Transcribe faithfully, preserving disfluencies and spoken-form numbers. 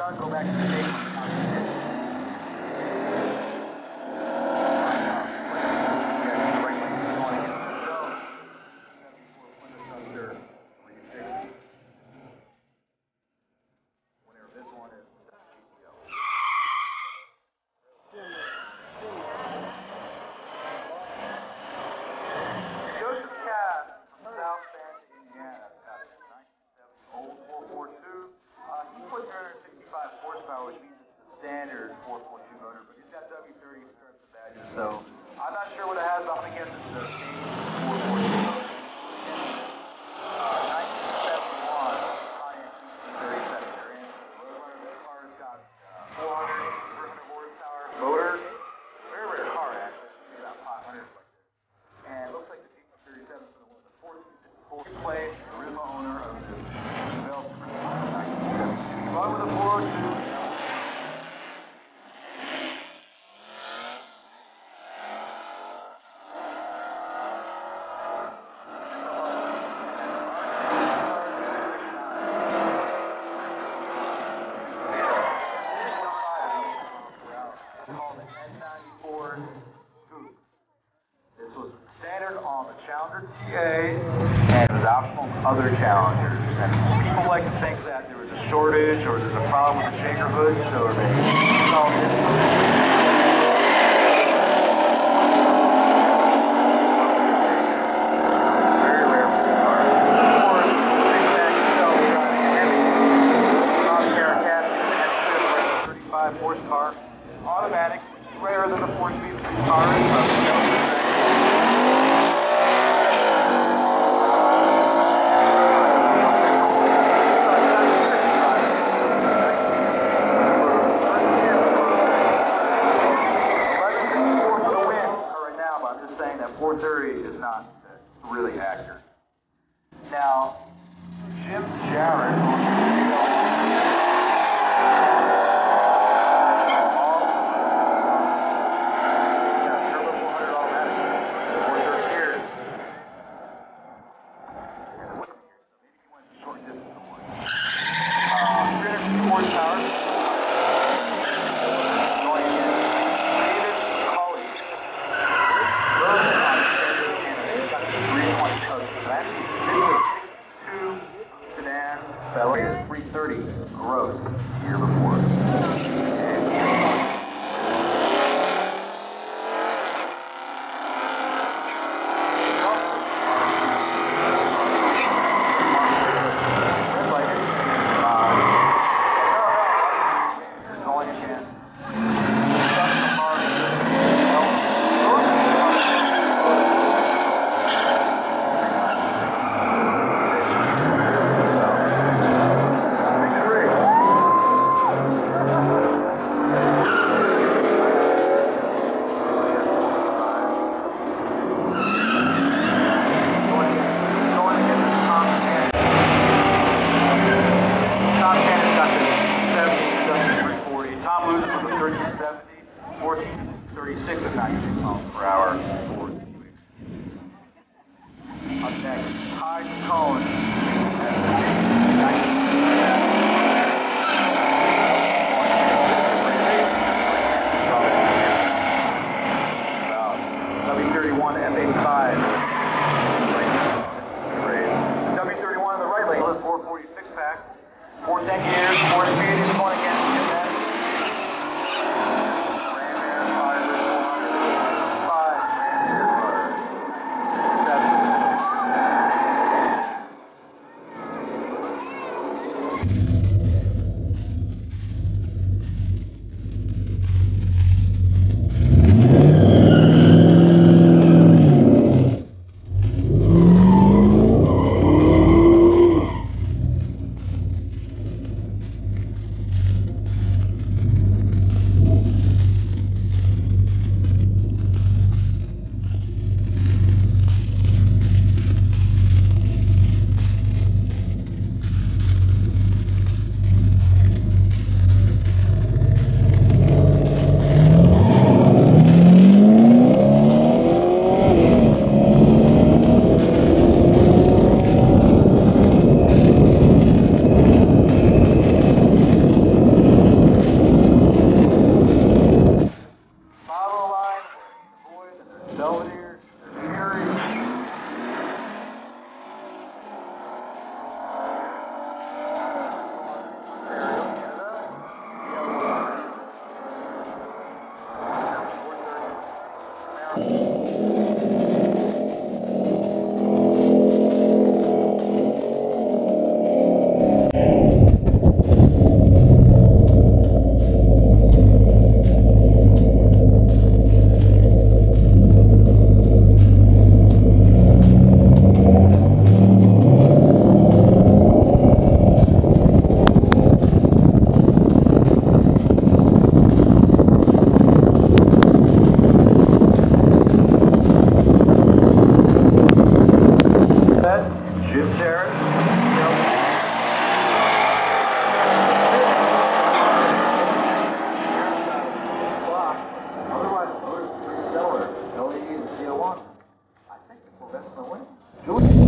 done, go back to the tape. Horsepower, which means it's the standard four point two motor, but it's got W thirty starts the badges, so I'm not sure what it has, but I'm going to guess it's the four point two motor. Uh, nineteen seventy-one, Pontiac C C thirty-seven. They're in. The Roadrunner, this car's got uh, four hundred, three hundred horsepower motor. Very rare car, actually. It's about five hundred like this. And it looks like the C C thirty-seven is one of the fourteen fifty-four place, the original owner of the Bell nineteen seventy-two. Run with a four oh two. This was standard on the Challenger T A, and it was optional on other Challengers. And people like to think that there was a shortage or there's a problem with the shaker hood, so they installed this. Very rare for the car. Of course, the big bag itself is driving a heavy cross-carrier cast thirty-five horsepower automatic, which is rarer than the four-speed cars. four thirty is not really accurate. Now, Jim Jarrett on turbo four hundred automatic, four thirty years. Maybe he went to short distance to one. Uh, three hundred fifty horsepower. Accelerated three thirty gross the year before. Red light. Uh, no, no, it's all you can. So we